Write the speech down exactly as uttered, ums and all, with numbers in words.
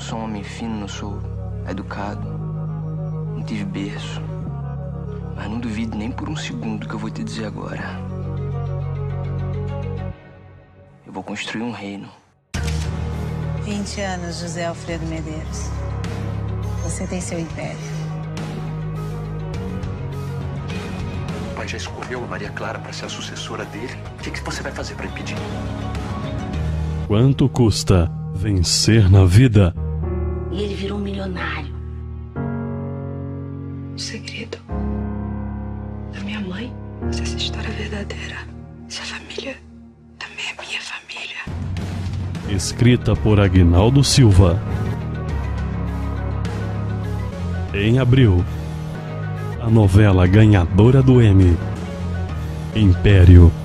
sou um homem fino, não sou educado, não tive berço. Mas não duvide nem por um segundo do que eu vou te dizer agora. Eu vou construir um reino. vinte anos, José Alfredo Medeiros. Você tem seu império. O pai já escolheu a Maria Clara para ser a sucessora dele. O que, que você vai fazer para impedir? Quanto custa vencer na vida? E ele virou um milionário. O segredo da minha mãe, se essa história é verdadeira, essa família também é minha família. Escrita por Aguinaldo Silva. Em abril, a novela ganhadora do Emmy, Império.